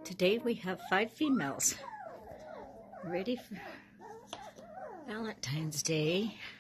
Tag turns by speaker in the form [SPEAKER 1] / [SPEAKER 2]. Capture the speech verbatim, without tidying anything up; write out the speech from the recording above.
[SPEAKER 1] Today we have five females ready for Valentine's Day.